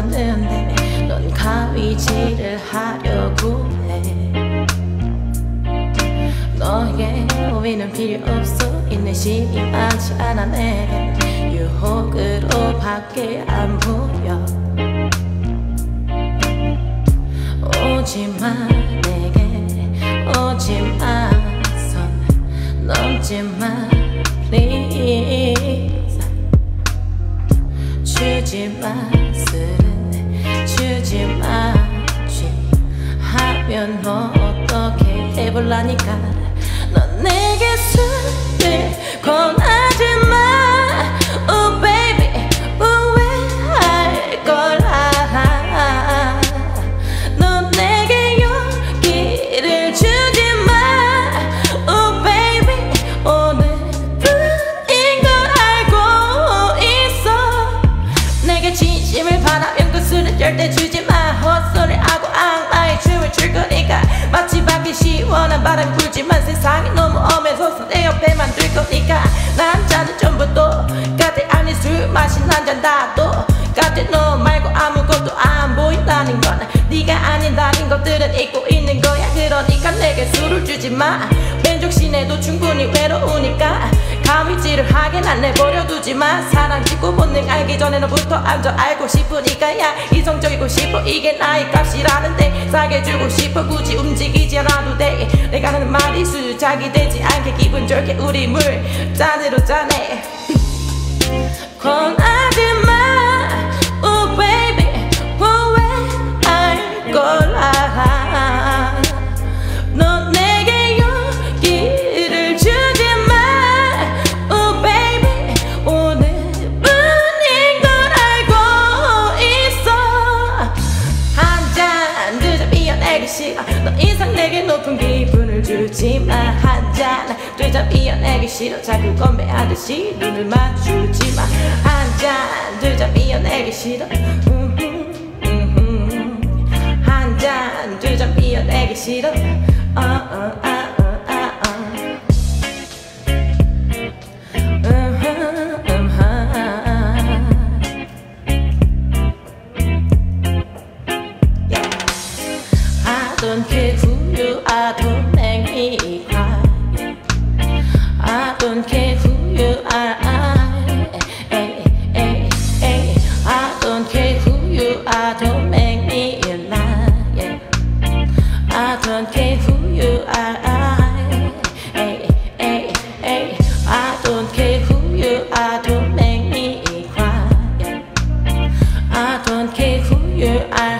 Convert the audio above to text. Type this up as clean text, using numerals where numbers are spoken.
졌는데 넌 가위질을 하려고 해. 너의 오해는 필요 없어. 인내심이 많지 않아 내겐. 유혹으로 밖에 안 보여. 오지마 내게 오지마. 선 넘지마 please. 주지마 술은 주지마. 취하면 너 어떻게 해볼라니까. 넌 내게 술을 권하지마. Oh baby 후회할 걸 알아. 넌 내게 용기를 주지마. Oh baby 오늘뿐인 걸 알고 있어. 내게 진심을 바라면 그 술은 절대 주지마. 헛소리하고 악마의 춤을 출 거니까. 마치 밖이 시원한 바람이 불지만 세상이 너무 엄해서 내 옆에만 둘 거니까. 남자는 전부 똑같아. 아니 술 마신 한잔 다 똑같아. 너 말고 아무것도 안 보인다는 건 네가 아닌다는 것들은 잊고 있는 거야. 그러니까 내게 술을 주지마. 맨족신에도 충분히 외로우니까. 가위질을 하게 난 내버려두지마. 사랑 짓고 본능 알기 전에 너부터 앉아 알고 싶으니까. 야 이성적이고 싶어 이게 나의 값이라는데. 싸게 주고 싶어 굳이 움직이지 않아도 돼. 내가 하는 말이 수작이 되지 않게 기분 좋게 우리 물잔으로 짜네. 권하지마 oh baby 후회할 걸 알아. 넌 내게 용기를 주지마. oh baby 오늘뿐인 걸 알고 있어. 한 잔 두 잔 이어내기 싫어. 너 이상 내게 높은 기분을 주지마. 한 잔 두 잔 이어내기 싫어. 자꾸 건배하듯이 눈을 마주치마. 한 잔 두 잔 이어내기 싫어. 한 잔 두 잔 이어내기 싫어. I don't care who you are, don't make me cry. I don't care who you are. I don't care who you are, don't make me lie. I don't care who you are. I don't care who you are, don't make me cry. I don't care who you are.